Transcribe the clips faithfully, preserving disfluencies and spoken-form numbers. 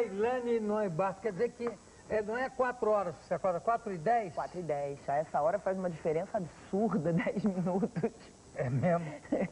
Lailane Neubart, quer dizer que é, não é quatro horas, você acorda quatro e dez? quatro e dez. A essa hora faz uma diferença absurda, dez minutos. É mesmo?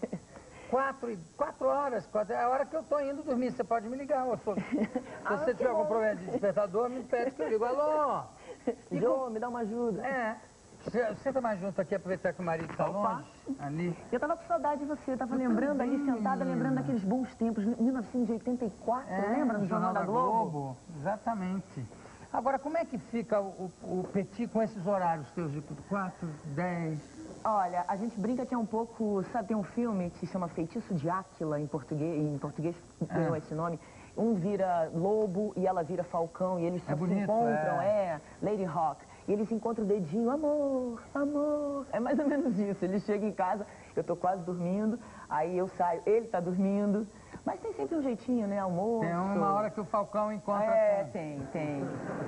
quatro, quatro horas, quatro, é a hora que eu tô indo dormir, você pode me ligar. Eu sou, se ah, você tiver algum problema de despertador, me pede que eu ligo. Alô? Jô, com... me dá uma ajuda. É. Senta mais junto aqui, aproveitar que o marido está longe. Ali. Eu tava com saudade de você, eu tava eu lembrando também, ali, sentada, lembrando daqueles bons tempos, mil novecentos e oitenta e quatro, é, lembra, no Jornal da Globo? Globo? Exatamente. Agora, como é que fica o, o Petit com esses horários teus de quatro, dez? Olha, a gente brinca que é um pouco, sabe, tem um filme que se chama Feitiço de Áquila, em português, em português ganhou é. esse nome. Um vira lobo e ela vira falcão, e eles só é bonito, se encontram, é. é, Lady Hawk. E eles encontram o dedinho, amor, amor. É mais ou menos isso. Ele chega em casa, eu tô quase dormindo, aí eu saio, ele tá dormindo. Mas tem sempre um jeitinho, né? Almoço. Tem uma hora que o Falcão encontra... É, com... tem, tem.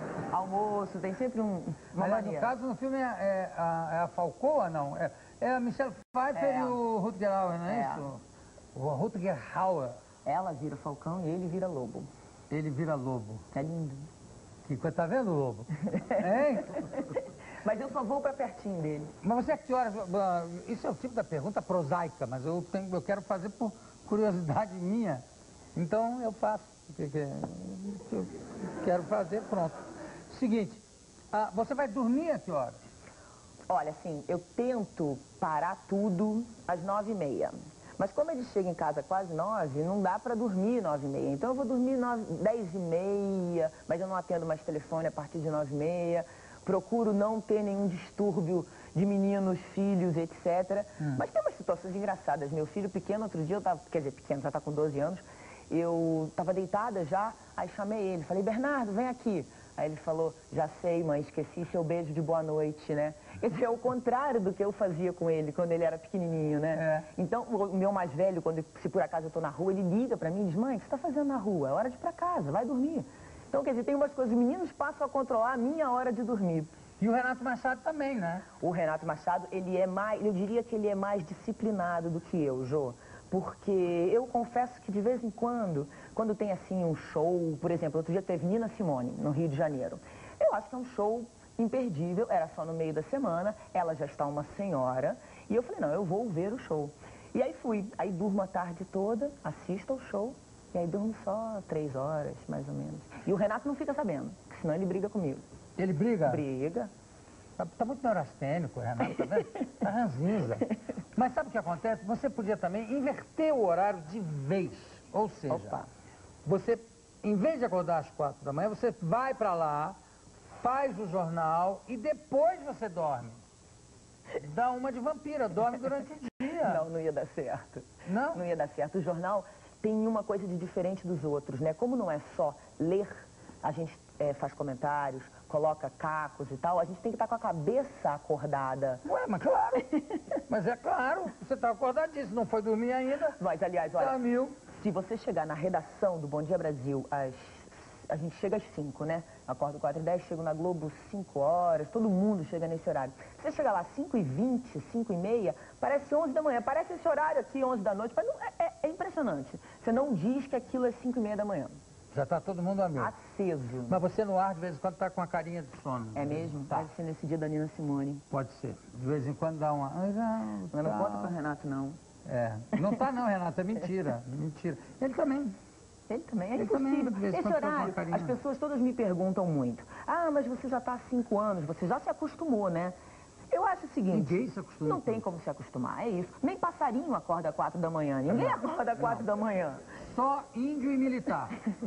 Almoço, tem sempre um, uma Aliás, maneira. no caso, no filme é, é, a, é a Falcoa, não? É, é a Michelle Pfeiffer é. e o Rutger Hauer, não é, é isso? O Rutger Hauer. Ela vira Falcão e ele vira lobo. Ele vira lobo. É lindo. Que coisa, tá vendo, lobo? Hein? Mas eu só vou pra pertinho dele. Mas você é que horas... Isso é o tipo da pergunta prosaica, mas eu, tenho, eu quero fazer por curiosidade minha. Então eu faço. Porque eu quero fazer, pronto. Seguinte, ah, você vai dormir a que horas? Olha, assim, eu tento parar tudo às nove e meia. Mas como ele chega em casa quase nove, não dá pra dormir nove e meia. Então eu vou dormir nove, dez e meia, mas eu não atendo mais telefone a partir de nove e meia. Procuro não ter nenhum distúrbio de meninos, filhos, etcétera. Hum. Mas tem umas situações engraçadas. Meu filho pequeno, outro dia, eu tava, quer dizer, pequeno, já tá com doze anos, eu tava deitada já, aí chamei ele, falei, Bernardo, vem aqui. Aí ele falou, já sei, mãe, esqueci seu beijo de boa noite, né? Quer dizer, é o contrário do que eu fazia com ele quando ele era pequenininho, né? É. Então, o meu mais velho, quando, se por acaso eu tô na rua, ele liga pra mim e diz, mãe, o que você tá fazendo na rua? É hora de ir pra casa, vai dormir. Então, quer dizer, tem umas coisas, os meninos passam a controlar a minha hora de dormir. E o Renato Machado também, né? O Renato Machado, ele é mais, eu diria que ele é mais disciplinado do que eu, Jô. Porque eu confesso que de vez em quando, quando tem assim um show, por exemplo, outro dia teve Nina Simone, no Rio de Janeiro. Eu acho que é um show imperdível, era só no meio da semana, ela já está uma senhora, e eu falei, não, eu vou ver o show. E aí fui, aí durmo a tarde toda, assisto ao show, e aí durmo só três horas, mais ou menos. E o Renato não fica sabendo, porque senão ele briga comigo. Ele briga? Briga. Tá, tá muito neurastênico, Renato, tá vendo? Tá ranzinza. Mas sabe o que acontece? Você podia também inverter o horário de vez. Ou seja, Opa. você, em vez de acordar às quatro da manhã, você vai pra lá, faz o jornal e depois você dorme. Dá uma de vampira, dorme durante o dia. Não, não ia dar certo. Não? Não ia dar certo. O jornal tem uma coisa de diferente dos outros, né? Como não é só ler, a gente é, faz comentários, coloca cacos e tal, a gente tem que estar com a cabeça acordada. Ué, mas claro. Mas é claro, você está acordadíssimo, não foi dormir ainda. Mas, aliás, olha, Camil. Se você chegar na redação do Bom Dia Brasil, às, a gente chega às cinco, né? Acordo quatro e dez, chego na Globo cinco horas, todo mundo chega nesse horário. Você chega lá cinco e vinte, cinco e meia, parece onze da manhã, parece esse horário aqui, onze da noite, mas não, é, é, é impressionante. Você não diz que aquilo é cinco e meia da manhã. Já está todo mundo amigo. Aceso. Mas você no ar, de vez em quando, está com a carinha de sono. É mesmo? Tá. Pode ser nesse dia da Nina Simone. Pode ser. De vez em quando dá uma... Não, não, não conta para o Renato, não. É. Não tá não, Renato, é mentira. Mentira. Ele também. Ele também, é Ele impossível. também, Esse horário, as pessoas todas me perguntam muito. Ah, mas você já está há cinco anos, você já se acostumou, né? Eu acho o seguinte... Ninguém se acostuma. Não tem como se acostumar, é isso. Nem passarinho acorda às quatro da manhã. Ninguém não, acorda às quatro da manhã. Só índio e militar.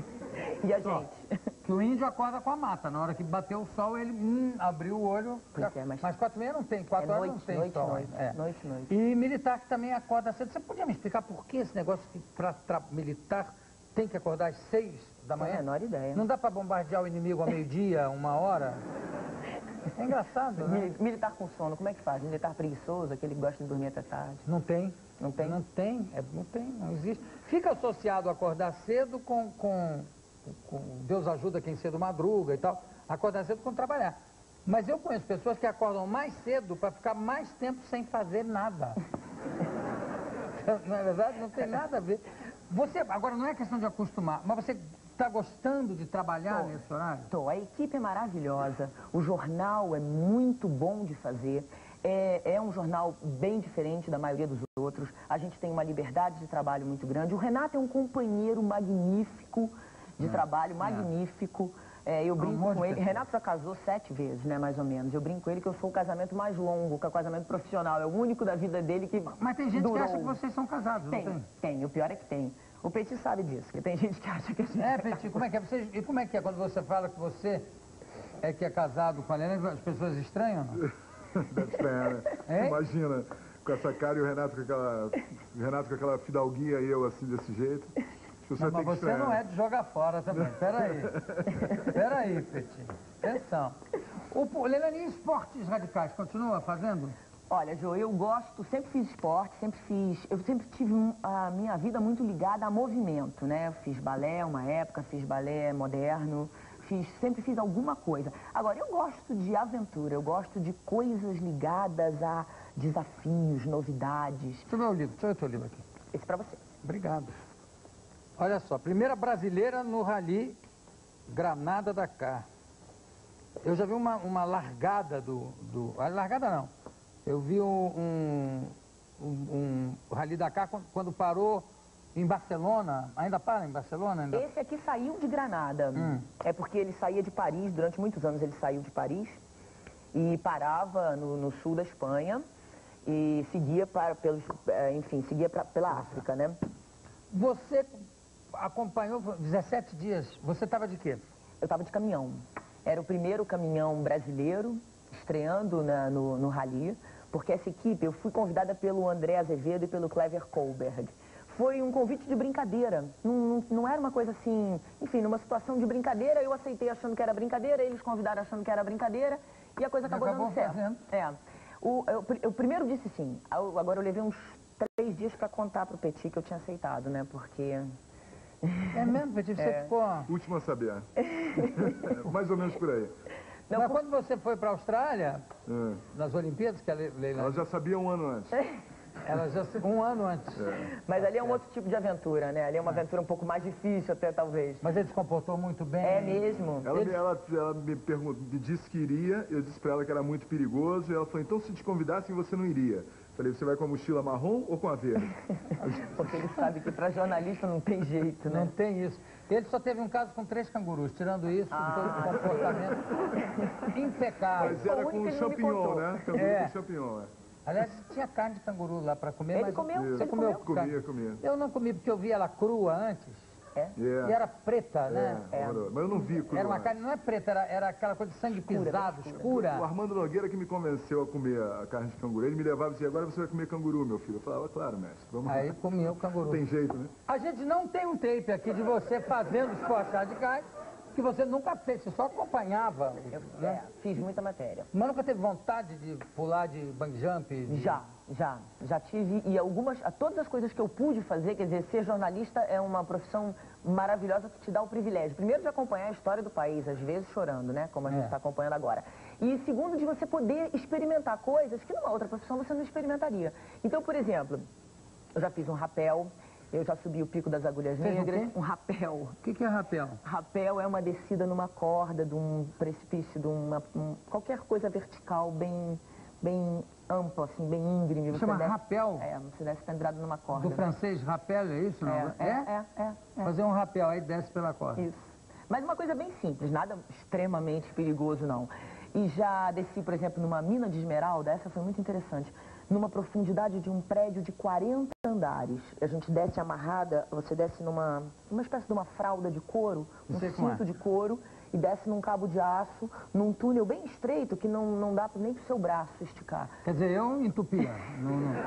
E a Só. gente? Que o índio acorda com a mata. Na hora que bateu o sol, ele hum, abriu o olho. Pois é, mas... mas quatro e meia não tem, quatro é horas noite, não tem noite, sol. Noite, é. noite, noite. E militar que também acorda cedo. Você podia me explicar por que esse negócio que para militar tem que acordar às seis da manhã? Não tenho a menor ideia. Não dá para bombardear o inimigo ao meio-dia, uma hora? É engraçado, né? Militar com sono, como é que faz? Militar preguiçoso, aquele que gosta de dormir até tarde? Não tem. Não tem? Não tem, é, não tem, não existe. Fica associado a acordar cedo com, com, com Deus ajuda quem cedo madruga e tal, acordar cedo com trabalhar. Mas eu conheço pessoas que acordam mais cedo para ficar mais tempo sem fazer nada. Não é verdade? Não tem nada a ver. Você, agora não é questão de acostumar, mas você está gostando de trabalhar Tô. nesse horário? Tô. A equipe é maravilhosa, o jornal é muito bom de fazer. É, é um jornal bem diferente da maioria dos outros. A gente tem uma liberdade de trabalho muito grande. O Renato é um companheiro magnífico de é. trabalho, magnífico. É, eu brinco um com ele. Renato já casou sete vezes, né, mais ou menos. Eu brinco com ele que eu sou o casamento mais longo, que é o casamento profissional. É o único da vida dele que Mas tem gente durou. que acha que vocês são casados, tem, não tem? Tem, o pior é que tem. O Petit sabe disso, que tem gente que acha que a gente... É, Petit, como é que é? Vocês, e como é que é quando você fala que você é que é casado com a Helena, as pessoas estranham, não? Deve estranhar, né? É? Imagina, com essa cara e o Renato com aquela, o Renato com aquela fidalguinha e eu assim, desse jeito. Não, mas você não é de jogar fora também. Peraí. Peraí, Petit. Atenção. O Helena, e esportes radicais, continua fazendo? Olha, Jô, eu gosto, sempre fiz esporte, sempre fiz... Eu sempre tive a minha vida muito ligada a movimento, né? Eu fiz balé uma época, fiz balé moderno, fiz, sempre fiz alguma coisa. Agora, eu gosto de aventura, eu gosto de coisas ligadas a desafios, novidades. Deixa eu ver o livro, deixa eu ver o teu livro aqui. Esse é pra você. Obrigado. Olha só, primeira brasileira no Rally Granada-Dakar. Eu já vi uma, uma largada do, do... A largada não. Eu vi um, um, um, um Rally Dakar quando, quando parou em Barcelona. Ainda para em Barcelona? Ainda... Esse aqui saiu de Granada. Hum. É porque ele saía de Paris, durante muitos anos ele saiu de Paris e parava no, no sul da Espanha e seguia para, pelos, enfim, seguia pra, pela África, né? Você acompanhou dezessete dias, você estava de quê? Eu estava de caminhão. Era o primeiro caminhão brasileiro, estreando na, no, no Rally, porque essa equipe, eu fui convidada pelo André Azevedo e pelo Clever Kohlberg. Foi um convite de brincadeira, não, não, não era uma coisa assim, enfim, numa situação de brincadeira, eu aceitei achando que era brincadeira, eles convidaram achando que era brincadeira, e a coisa acabou, acabou dando certo. Fazendo. É. O, eu, eu primeiro disse sim, agora eu levei uns três dias para contar pro Petit que eu tinha aceitado, né, porque... É mesmo, Petit? Você é. ficou... Última a saber. Mais ou menos por aí. Não, Mas por... quando você foi para a Austrália, é. nas Olimpíadas, que a Leila... Ela já sabia um ano antes. Ela já um ano antes. É. Mas ali é um outro tipo de aventura, né? Ali é uma aventura um pouco mais difícil até, talvez. Mas ele se comportou muito bem. É mesmo. Ela, ele... me, ela, ela me, perguntou, me disse que iria, eu disse para ela que era muito perigoso, e ela falou, então se te convidassem você não iria. Falei, você vai com a mochila marrom ou com a verde? Porque ele sabe que para jornalista não tem jeito, né? Não tem isso. Ele só teve um caso com três cangurus, tirando isso, ah, todo o comportamento impecável. Mas era com champignon, né? Canguru é. com champignon, é. Aliás, tinha carne de canguru lá para comer, ele mas... Comeu, você ele comeu? comeu? Comia, comia. Eu não comi porque eu vi ela crua antes. É? Yeah. E era preta, né? É, é. Mas eu não vi crua. Era uma carne, não é preta, era, era aquela coisa de sangue escura, pisado, escura. escura. O Armando Nogueira que me convenceu a comer a carne de canguru. Ele me levava e dizia, agora você vai comer canguru, meu filho. Eu falava, claro, mestre, vamos Aí lá. comia o canguru. Não tem jeito, né? A gente não tem um tape aqui de você fazendo esportes radicais, que você nunca fez, você só acompanhava. Eu, né? É, fiz muita matéria. Mas nunca teve vontade de pular de bungee jump? De... Já, já. Já tive, e algumas, todas as coisas que eu pude fazer, quer dizer, ser jornalista é uma profissão maravilhosa que te dá o privilégio. Primeiro, de acompanhar a história do país, às vezes chorando, né? Como a gente está é. acompanhando agora. E segundo, de você poder experimentar coisas que numa outra profissão você não experimentaria. Então, por exemplo, eu já fiz um rapel. Eu já subi o Pico das Agulhas Fez Negras, um, um rapel. O que, que é rapel? Rapel é uma descida numa corda, de um precipício, de uma... Um, qualquer coisa vertical bem, bem ampla, assim, bem íngreme. Você chama desce, rapel? É, você desce pendurado numa corda. Do francês, rapel, é isso? Não? É, é, é, é, é. Fazer um rapel, aí desce pela corda. Isso. Mas uma coisa bem simples, nada extremamente perigoso, não. E já desci, por exemplo, numa mina de esmeralda, essa foi muito interessante, numa profundidade de um prédio de quarenta andares. A gente desce amarrada, você desce numa uma espécie de uma fralda de couro, um cinto é. de couro, e desce num cabo de aço, num túnel bem estreito que não, não dá nem pro seu braço esticar. Quer dizer, eu entupia. não, não.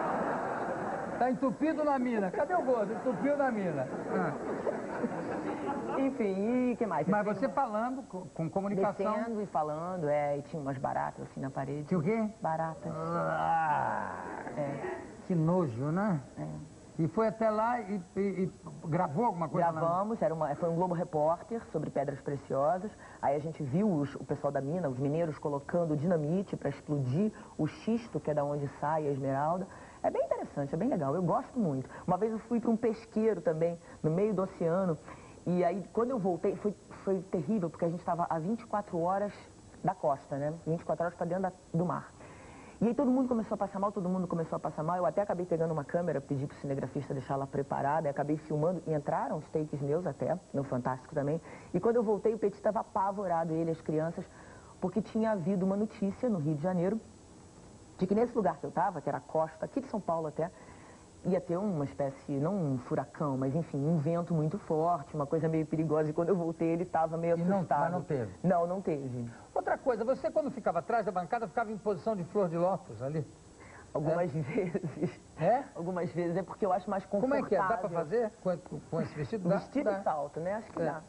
Tá entupido na mina. Cadê o gordo? Entupiu na mina. Ah. Enfim, e o que mais? Mas você falando, com, com comunicação... Descendo e falando, é, e tinha umas baratas assim na parede. Tinha o quê? Baratas. Ah, é. Que nojo, né? É. E foi até lá e, e, e gravou alguma coisa? Gravamos, era uma, foi um Globo Repórter sobre pedras preciosas. Aí a gente viu os, o pessoal da mina, os mineiros, colocando dinamite para explodir o xisto, que é da onde sai a esmeralda. É bem interessante, é bem legal, eu gosto muito. Uma vez eu fui para um pesqueiro também, no meio do oceano, E aí, quando eu voltei, foi, foi terrível, porque a gente estava a vinte e quatro horas da costa, né? vinte e quatro horas para dentro da, do mar. E aí todo mundo começou a passar mal, todo mundo começou a passar mal. Eu até acabei pegando uma câmera, pedi pro cinegrafista deixar ela preparada, e acabei filmando, e entraram os takes meus até, no Fantástico também. E quando eu voltei, o Petit estava apavorado, ele e as crianças, porque tinha havido uma notícia no Rio de Janeiro, de que nesse lugar que eu estava, que era a costa, aqui de São Paulo até, ia ter uma espécie, não um furacão, mas enfim, um vento muito forte, uma coisa meio perigosa. E quando eu voltei, ele estava meio e não, assustado. mas não teve? Não, não teve. Outra coisa, você quando ficava atrás da bancada, ficava em posição de flor de lótus ali? Algumas é? vezes. É? Algumas vezes, é porque eu acho mais confortável. Como é que é? Dá pra fazer com, com esse vestido? Dá? Vestido dá. e salto, né? Acho que é. dá.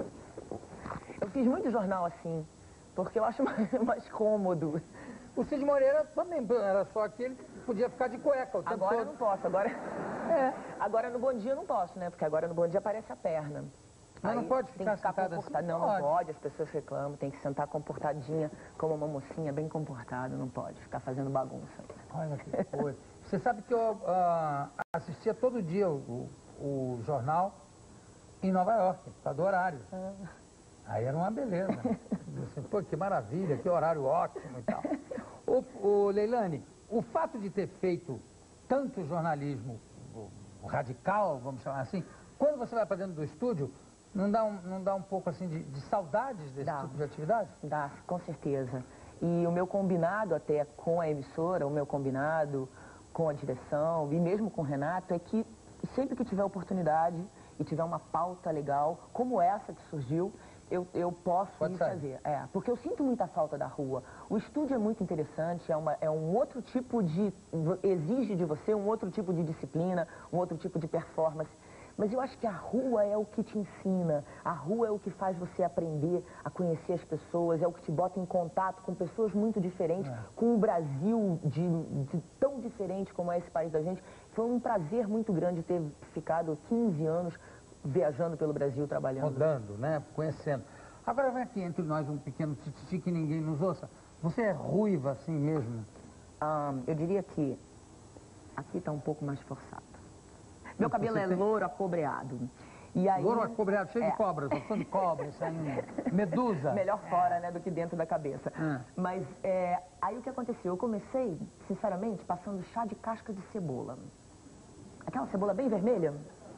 Eu fiz muito jornal assim, porque eu acho mais, mais cômodo. O Cid Moreira também era só aquele que podia ficar de cueca o tempo Agora todo. eu não posso, agora... É. Agora no Bom Dia eu não posso, né? Porque agora no Bom Dia aparece a perna. Mas não pode ficar, ficar sentada assim? Não, não não pode. pode, as pessoas reclamam, tem que sentar comportadinha, como uma mocinha, bem comportada, não pode ficar fazendo bagunça. Olha que coisa. Você sabe que eu uh, assistia todo dia o, o, o jornal em Nova York, por causa do horário. Ah. Aí era uma beleza. Assim, pô, que maravilha, que horário ótimo e tal. O, o Leilani, o fato de ter feito tanto jornalismo radical, vamos chamar assim, quando você vai para dentro do estúdio, não dá um, não dá um pouco assim de, de saudades desse dá. tipo de atividade? Dá, com certeza. E o meu combinado até com a emissora, o meu combinado com a direção e mesmo com o Renato é que sempre que tiver oportunidade e tiver uma pauta legal, como essa que surgiu, eu, eu posso Pode ir sair. fazer. É, porque eu sinto muita falta da rua. O estúdio é muito interessante, é, uma, é um outro tipo de... exige de você um outro tipo de disciplina, um outro tipo de performance. Mas eu acho que a rua é o que te ensina, a rua é o que faz você aprender a conhecer as pessoas, é o que te bota em contato com pessoas muito diferentes, é. com um Brasil de, de tão diferente como é esse país da gente. Foi um prazer muito grande ter ficado quinze anos viajando pelo Brasil, trabalhando. Rodando, né? Conhecendo. Agora vem aqui entre nós um pequeno tititi que ninguém nos ouça. Você é ruiva assim mesmo? Ah, eu diria que aqui está um pouco mais forçado. Meu cabelo é tem... louro acobreado. E aí... Louro acobreado, cheio é. de cobras, eu sou de cobra, isso aí, medusa. Melhor fora, né, do que dentro da cabeça. É. Mas é, aí o que aconteceu? Eu comecei, sinceramente, passando chá de casca de cebola. Aquela cebola bem vermelha.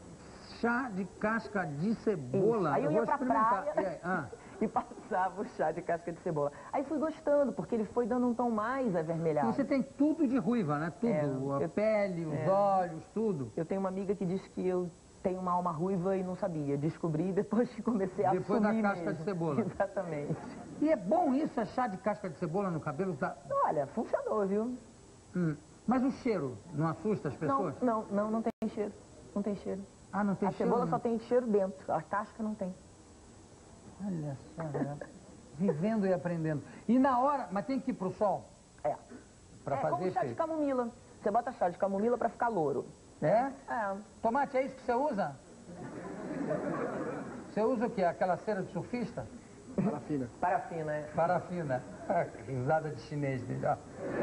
Chá de casca de cebola? Isso. Aí eu, eu ia pra praia e, aí? Ah. e passava o chá de casca de cebola. Aí fui gostando, porque ele foi dando um tom mais avermelhado. Você tem tudo de ruiva, né? Tudo. É, a eu, pele, os é. olhos, tudo. Eu tenho uma amiga que diz que eu tenho uma alma ruiva e não sabia. Descobri depois que comecei a depois assumir da casca mesmo. de cebola. Exatamente. E é bom isso, é chá de casca de cebola no cabelo? Tá... Olha, funcionou, viu? Hum. Mas o cheiro não assusta as pessoas? Não, não, não, não tem cheiro. Não tem cheiro. Ah, não tem a cheiro? A cebola não. só tem cheiro dentro, a casca não tem. Olha só, né? Vivendo e aprendendo. E na hora, mas tem que ir pro sol? É. Pra é fazer como chá efeito. de camomila. Você bota chá de camomila pra ficar louro. É? É. Tomate, é isso que você usa? Você usa o quê? Aquela cera de surfista? Parafina. Parafina, é. Parafina. Ah, risada de chinês melhor.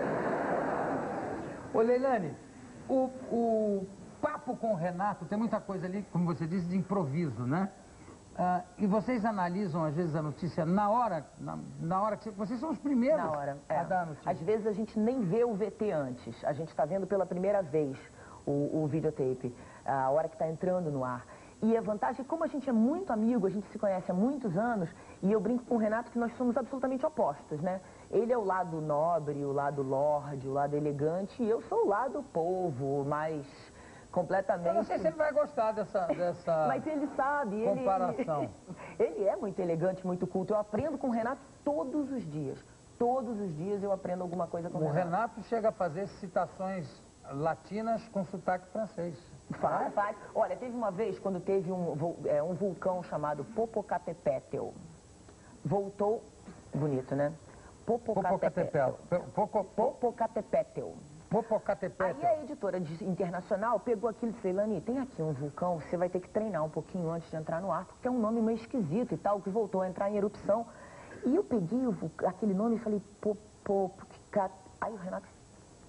Ô, Leilani, o, o papo com o Renato tem muita coisa ali, como você disse, de improviso, né? Ah, e vocês analisam, às vezes, a notícia na hora, na, na hora que vocês, vocês são os primeiros na hora, é. a dar a notícia. Às vezes a gente nem vê o V T antes, a gente está vendo pela primeira vez o, o videotape, a hora que está entrando no ar. E a vantagem, como a gente é muito amigo, a gente se conhece há muitos anos, e eu brinco com o Renato que nós somos absolutamente opostos, né? Ele é o lado nobre, o lado lorde, o lado elegante, e eu sou o lado povo, mais completamente... Eu não sei se ele vai gostar dessa, dessa Mas ele sabe, comparação. Ele, ele é muito elegante, muito culto. Eu aprendo com o Renato todos os dias. Todos os dias eu aprendo alguma coisa com o Renato. O Renato chega a fazer citações latinas com sotaque francês. Faz, faz. Olha, teve uma vez quando teve um, é, um vulcão chamado Popocatépetl. Voltou, bonito, né? Popocatépetl. Popocatépetl. Popocatépetl. Aí a editora de, internacional pegou aquilo e disse, Leilani, tem aqui um vulcão, você vai ter que treinar um pouquinho antes de entrar no ar, porque é um nome meio esquisito e tal, que voltou a entrar em erupção. E eu peguei o, aquele nome e falei, Popocatépetl. Aí o Renato,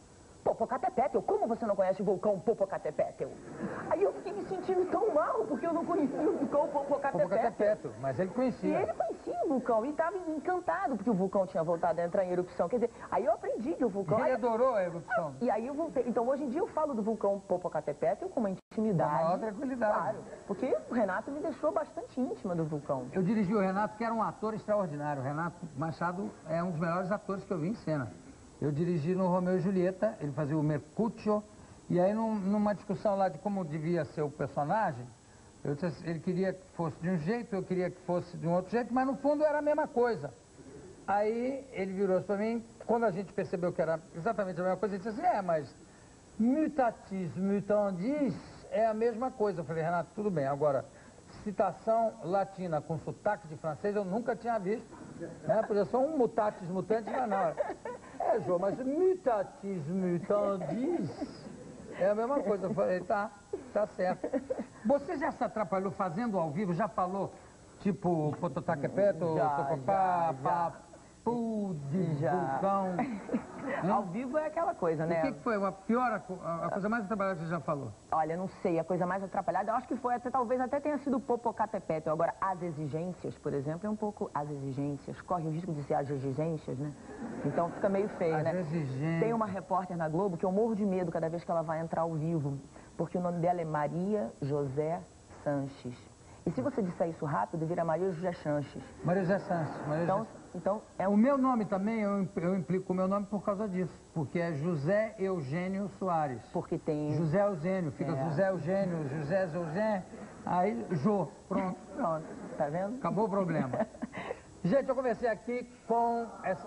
Popocatépetl, como você não conhece o vulcão Popocatépetl? Aí eu fiquei me sentindo tão mal, porque eu não conhecia o vulcão Popocatépetl. Popocatépetl, mas ele E conhecia. ele conhecia o vulcão e estava encantado, porque o vulcão tinha voltado a entrar em erupção. Quer dizer, aí eu aprendi que o vulcão... Ele adorou a erupção. E aí eu voltei. Então, hoje em dia eu falo do vulcão Popocatépetl com uma intimidade. Com a maior tranquilidade. Claro, porque o Renato me deixou bastante íntima do vulcão. Eu dirigi o Renato, que era um ator extraordinário. O Renato Machado é um dos melhores atores que eu vi em cena. Eu dirigi no Romeu e Julieta, ele fazia o Mercutio, e aí num, numa discussão lá de como devia ser o personagem, eu disse, ele queria que fosse de um jeito, eu queria que fosse de um outro jeito, mas no fundo era a mesma coisa. Aí ele virou-se para mim, quando a gente percebeu que era exatamente a mesma coisa, ele disse assim, é, mas mutatis mutandis é a mesma coisa. Eu falei, Renato, tudo bem, agora, citação latina com sotaque de francês eu nunca tinha visto, né? Podia ser um mutatis mutandis, mas não. É, Jô, mas mutatis mutandis é a mesma coisa. Eu falei, tá, tá certo. Você já se atrapalhou fazendo ao vivo? Já falou, tipo, Popocatépetl, Tocopá, Papu, vulcão? Ao vivo é aquela coisa, né? O que, que foi a pior, a, a coisa mais atrapalhada que você já falou? Olha, não sei, a coisa mais atrapalhada, eu acho que foi até, talvez até tenha sido o Popocatépetl. Agora, as exigências, por exemplo, é um pouco as exigências. Corre o risco de ser as exigências, né? Então fica meio feio, As né? exigências. Tem uma repórter na Globo que eu morro de medo cada vez que ela vai entrar ao vivo, porque o nome dela é Maria José Sanches. E se você disser isso rápido, vira Maria José Sanches. Maria José Sanches. Maria Então, José... então é O um... meu nome também, eu, eu implico o meu nome por causa disso, porque é José Eugênio Soares. Porque tem... José Eugênio, fica É. José Eugênio, José Eugênio, aí Jô, pronto, Pronto, tá vendo? acabou o problema. Gente, eu conversei aqui com essa...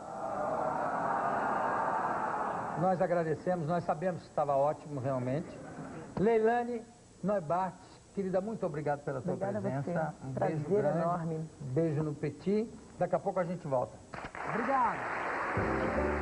Nós agradecemos, nós sabemos que estava ótimo realmente. Leilane Neubart, querida, muito obrigado pela tua Obrigada a presença. você. Um Prazer beijo grande, enorme. beijo no petit. Daqui a pouco a gente volta. Obrigado.